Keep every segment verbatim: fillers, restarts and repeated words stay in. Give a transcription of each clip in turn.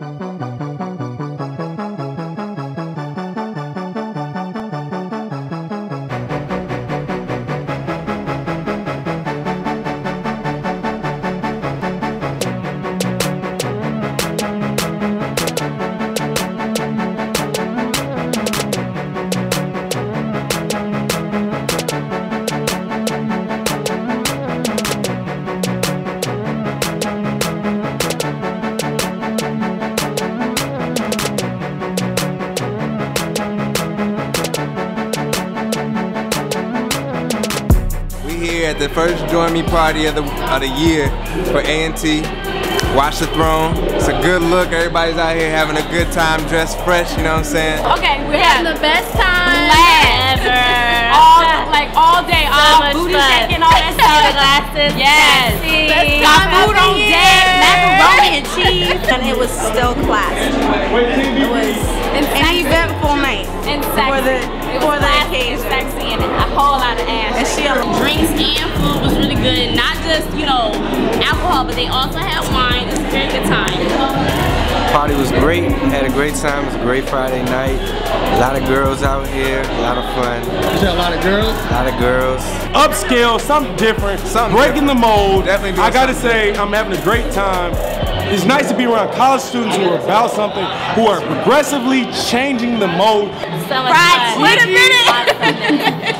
At the first Join Me party of the, of the year for A and T. Watch the Throne. It's a good look. Everybody's out here having a good time, dressed fresh, you know what I'm saying? Okay, we're having the best time ever. All, like all day, So all much booty fun. shaking, all that stuff. Sunglasses, Yes. sexy. Got food on deck, macaroni and cheese. And it was still classy. It was an eventful night And for the sexy. for the And occasion. sexy and a whole lot of ass. And she Drinks and food was really good. Not just, you know, alcohol, but they also had wine. It was a very good time. Party was great. Had a great time. It was a great Friday night. A lot of girls out here. A lot of fun. You said a lot of girls? A lot of girls. Upscale, something different, Something breaking different. the mold. Definitely doing I gotta something say, I'm having a great time. It's nice to be around college students who are about something, who are progressively changing the mold. So much fun. Wait a minute.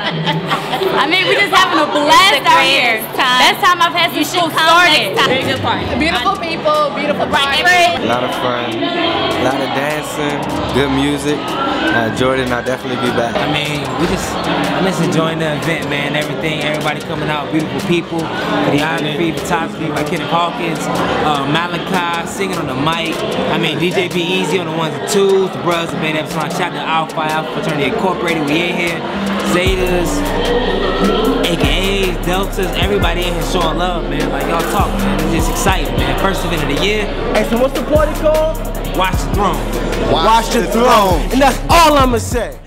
I mean, we're just having a blast out here. time. Best time I've had since school started. Very good party. Beautiful people, beautiful party. A lot of fun. A lot of dancing. Good music. I enjoyed it and I'll definitely be back. I mean, we just, I'm just enjoying the event, man. Everything, everybody coming out, beautiful people, videography, photography by Kenneth Hawkins, uh, Malachi singing on the mic. I mean, D J Be Easy on the ones and twos, the brothers that made that song, shout out to Alpha Alpha Fraternity Incorporated, we in here, Zetas, A K As, Deltas, everybody in here showing love, man. Like y'all talk, man. It's just exciting, man. First event of the year. Hey, so what's the party called? Watch the Throne. Watch, Watch the Throne. And that's all I'ma say.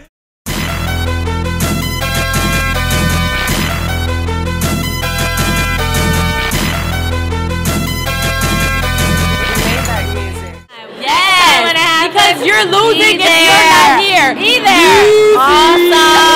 Yes, because you're losing Be if you're not there. here. Be there. Awesome.